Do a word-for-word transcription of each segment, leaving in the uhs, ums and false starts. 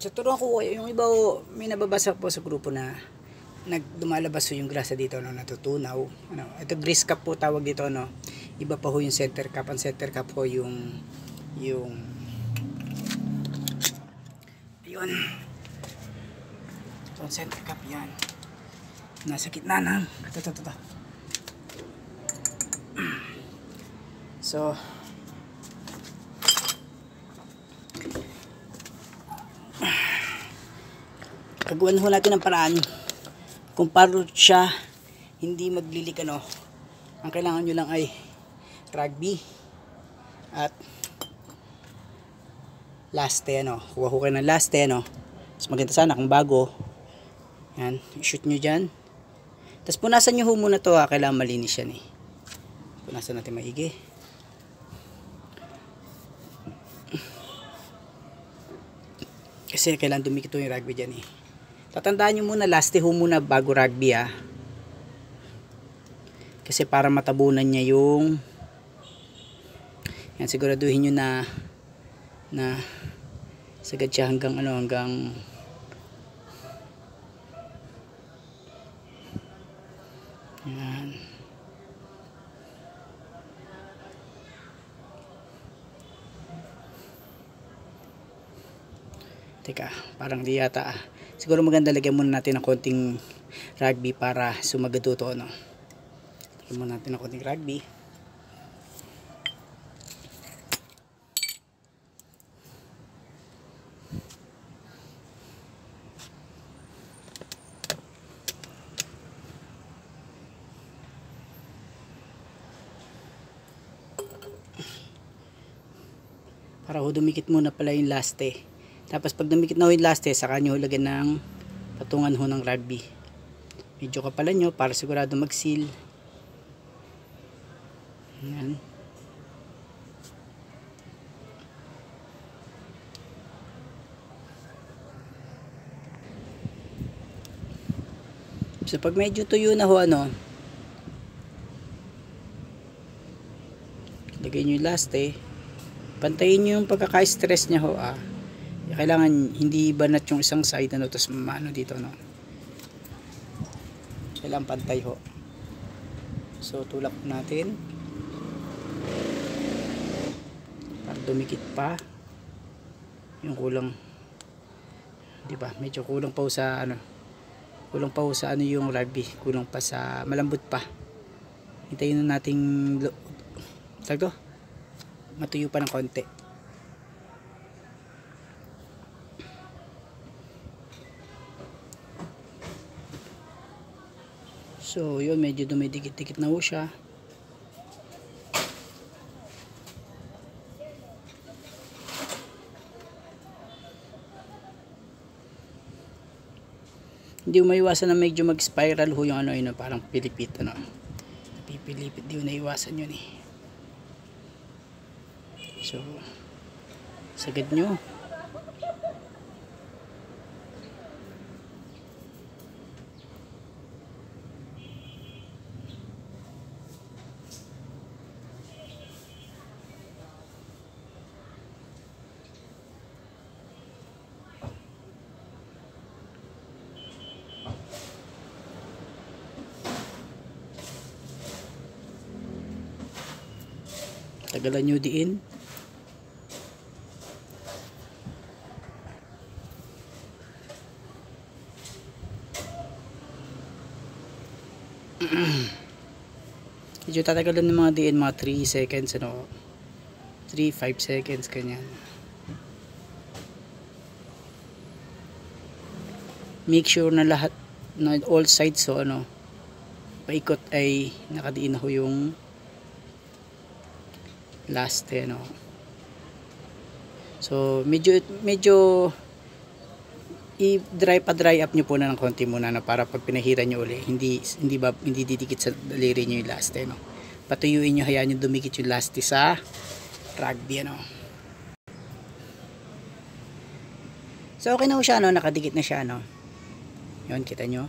Sa turuan ko, yung iba o, may nababasa po sa grupo na nagdumalabas po yung grasa dito, no, natutunaw. Ano, ito grease cap po tawag dito, no. Iba pa ho yung center cap. Ang center cap po yung yung yun. So, center cap yan. Nasa gitna ng ito, ito, ito. So, gagawan ho natin ng paraan kung paano siya hindi maglilik, ano. Ang kailangan nyo lang ay rugby at laste, ano. Kuha ko kayo ng laste, ano. Mas maganda sana kung bago. Yan, shoot nyo dyan. Tapos punasan nyo ho muna to, ha. Kailangan malinis yan, eh. Punasan natin maigi. Kasi kailangan dumikit yung rugby dyan, eh. Tatandaan nyo muna, laste ho muna bago rugby, ah. Kasi para matabunan niya yung yan, siguraduhin nyo na na sagad siya hanggang ano, hanggang yan. Teka, parang di yata, ah. Siguro maganda lagyan muna natin ng konting rugby para sumagad ito, ano. Lagyan muna natin ng konting rugby. Para ho dumikit muna pala yung laste. Tapos pag dumikit na ho yung laste, saka nyo lagyan ng patungan ho ng rugby. Medyo kapalan nyo para sigurado mag-seal. Yan. So pag medyo tuyo na ho, ano, lagay nyo yung laste. Pantayin nyo yung pagkaka-stress nya ho, ah. Kailangan hindi banat yung isang side, ano, tapos maano dito, no. Kailangan pantay ho. So tulak natin para dumikit pa yung kulang, di ba? Medyo kulang pa sa ano, kulang pa sa ano yung rugby, kulang pa sa malambot pa. Hintayin na nating tago matuyo pa ng konti. So yun, medyo dumidikit-dikit na ho siya. Hindi mo maiwasan na medyo mag-spiral ho yung ano, yun, parang pilipit, ano. Pipilipit, di mo naiwasan yun, eh. So sagad nyo. Tagalan nyo diin. Medyo tatagalan ng mga diin, mga three seconds, ano, three to five seconds, kanyan. Make sure na lahat, na all sides, so ano, paikot ay nakadiin na ho yung last, ano. So medyo medyo i-dry pa dry up nyo po na ng konti muna, no, para pag pinahira nyo uli hindi hindi ba hindi didikit sa daliri nyo yung last, no. Patuyuin nyo, hayaan nyo dumikit yung last sa rugby, ano. So okay na ho siya, no, nakadikit na siya, no. Yun, kita nyo.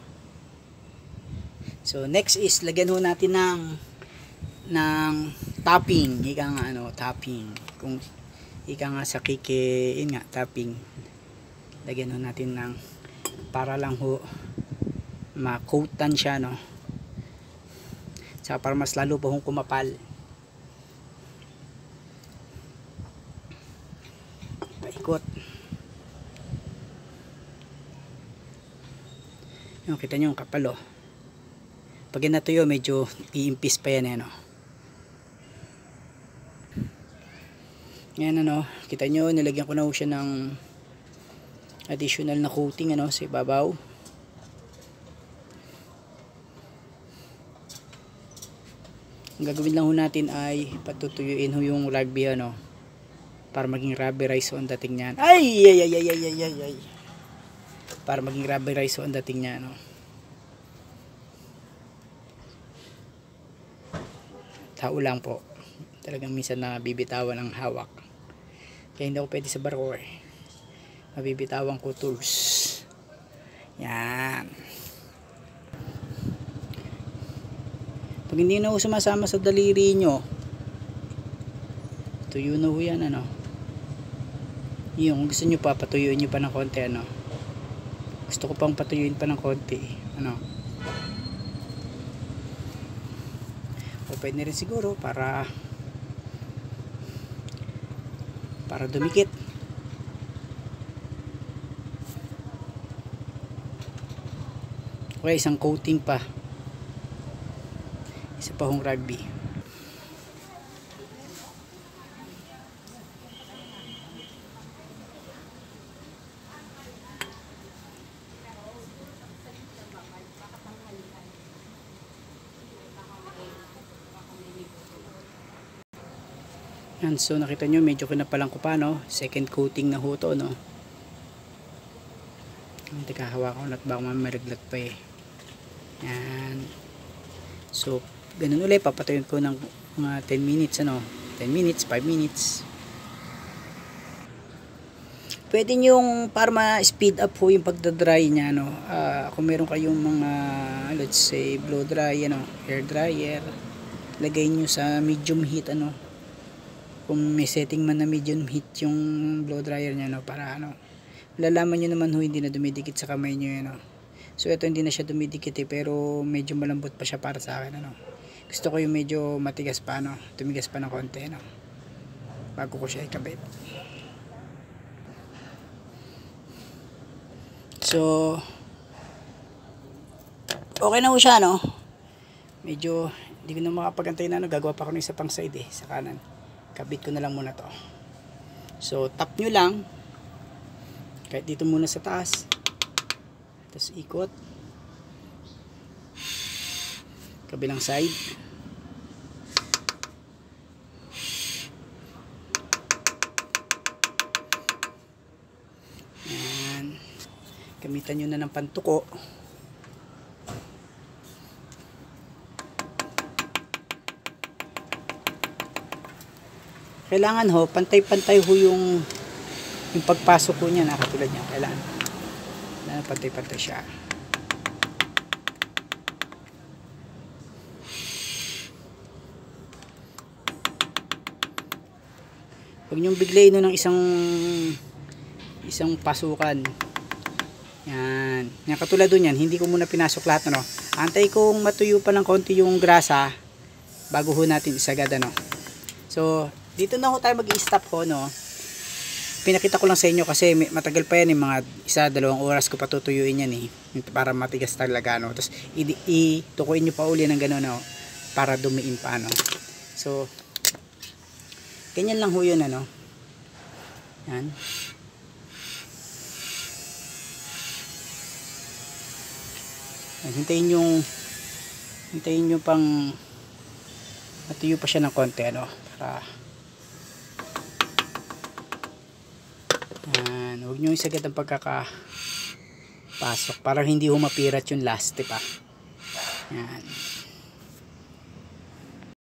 So next is lagyan ho natin ng ng topping, ika nga, ano, topping. Kung ika nga sa kike, yun nga, topping. lagyan ho natin ng para lang ho ma-coatan siya, no, saka para mas lalo pa hong kumapal. Paikot. Yung kita nyo yung kapal, oh. Pag natuyo medyo iimpis pa yan, ano. Yan, ano, kita nyo nilagyan ko na ho siya ng additional na coating, ano, sa ibabaw. Ang gagawin lang ho natin ay patutuyuin ho yung rugby, ano, para maging rubberized ho ang dating niyan. Ay ay ay ay ay ay ay para maging rubberized ho ang dating niya, no. Tao lang po, talagang minsan na bibitawan ang hawak, kaya hindi ako pwede sa barko, eh. Mabibitawan ko tools. Yan. Pag hindi na ho sumasama sa daliri nyo, tuyo na ho yan, ano. Yung kung gusto nyo pa, patuyuin nyo pa ng konti, ano. Gusto ko pang patuyuin pa ng konti, ano. O pwede rin siguro para para dumikit. Okay, isang coating pa. Isa pa hong rugby. Yan, so nakita nyo medyo kinapalang ko pa, no. Second coating na ho to, no. Hindi kahawakan ko na at baka mamalaglag pa, eh. Yan. So ganun ulit, papatayin ko ng mga ten minutes, ano, ten minutes, five minutes. Pwede nyong para ma-speed up po yung pagdadry nya, ano, uh, kung meron kayong mga let's say blow dry, ano, hair dryer, lagay nyo sa medium heat, ano, kung may setting man na medium heat yung blow dryer nya, no, para ano, lalaman nyo naman ho hindi na dumidikit sa kamay nyo, ano. So ito hindi na siya dumidikit, eh, pero medyo malambot pa siya para sa akin, ano. Gusto ko yung medyo matigas pa, no, tumigas pa ng konti, no, bago ko siya ikabit. So okay na ho siya, no. Medyo hindi ko na makapagantay na, no. Gagawa pa ako ng isa pang side, eh, sa kanan. Kabit ko na lang muna to. So tap nyo lang kahit dito muna sa taas, tapos ikot kabilang side. Yan, gamitan nyo na ng pantuko. Kailangan ho pantay-pantay ho yung yung pagpasok ko niya, nakatulad niya. Kailangan na pantay-pantay siya. Huwag niyong biglayin no ng isang isang pasukan. Yan. Yan, katulad doon yan, hindi ko muna pinasok lahat, no. Antay kong matuyo pa ng konti yung grasa bago ho natin isagad, ano. So dito na ho tayo mag-i-stop ho, no. Pinakita ko lang sa inyo kasi matagal pa yan, eh, mga isa, dalawang oras ko patutuyuin yan, eh, para matigas talaga, no. Tapos itukuin nyo pa uli ng gano'n, no, para dumiin pa, no. So ganyan lang ho yun, ano. Yan. Yan, hintayin yung hintayin nyo pang matuyo pa siya ng konti, ano, para yan, huwag nyo isagad ang pagkakapasok, parang hindi humapirat yung last, diba? Yan.